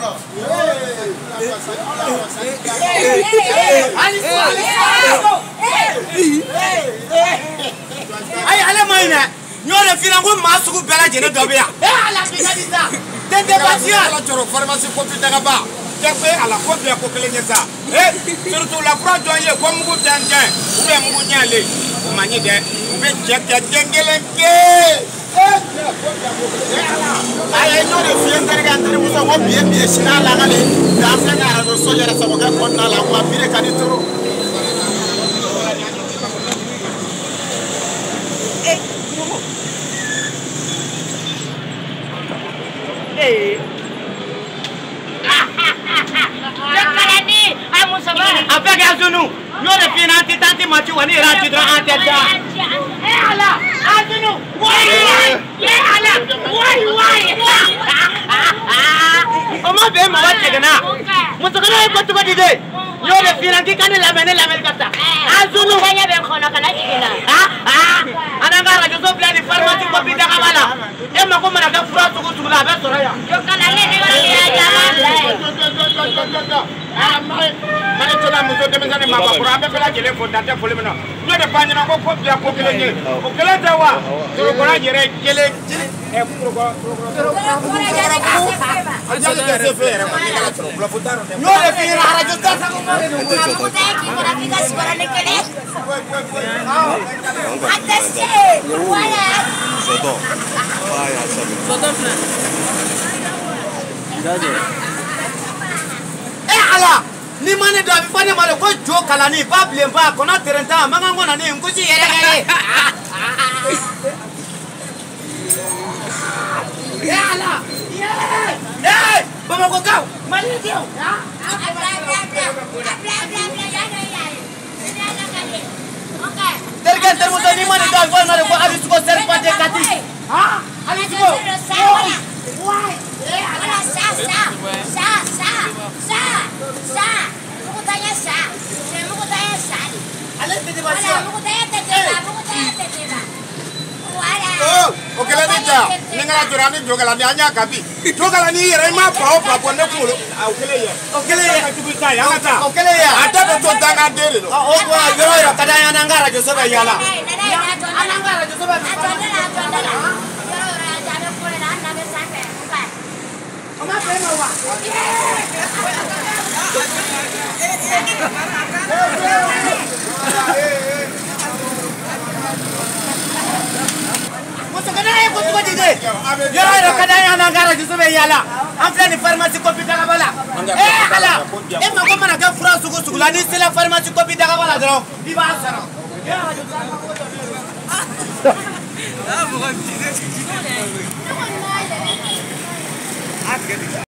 Ay ala maina nyore fina ko masuku bela jene dobia ala bidisa tende basia ala choro pharmacie kopi daga ba kepe ala kopi ko kelenya sa surtout la croix doye ko mugu tante ube mugu nyale o manyi de ube jeke jengelenke ay nyore fina ndarga ndare muso ko biye sina la ngale da fanga ara do soja ra sabo ga konna la ko bire kanitoro Avec Azunou, nous les finances, tanti machu, on est là, tu dois en tête. Allah, Azunou, comment bien ma voix tegana? Mon tegana est pas tout bas d'idée. Nous les finances, qui connaissent la mêlée kata. Azunou, on y a bien qu'on a kana tigena. Anangara, je suis plein de pharmacie pour pider kamala. Et ma commune a fait froid sur la baisse soraya. Je connais les Manitola muso demesane mama pour abe fela jele fondate fole mena no de panyina ko ko bia ko kelenge o kelata wa to ko na jere jele e pro ko ajale ke se fere ma ni la tro la futaro no de fira ara jutta sa ko mare no ko ko te ki ko rapiga scorane kele atese wala soto vaya soto gaje ala ni mane do bi fane male ko jo kala ni ba blen ba ko na terenta manga ngona ni nguji yere gaye ya ala ye baba ko kaw mali dio tergen termuto ni mane do ko male ko ari ko ser pate kati ha ali ko why ala sa o kele ni ja ninga jura ni jogala ni anya kabi jogala ni yere ma pa o pa bonne ko o kele ya ka tubu sa ya ngata o kele ya ata be to tanga dere no o ko yoro ya kada ya nangara jo sobe yala anangara jo sobe Oma pena wa Yoro kadanya nangara jusube yala amfle ni pharmacie kopi daga bala ala e ma ko mana ga fura sugu sugu la ni sila pharmacie kopi daga bala dro bi ba sara ya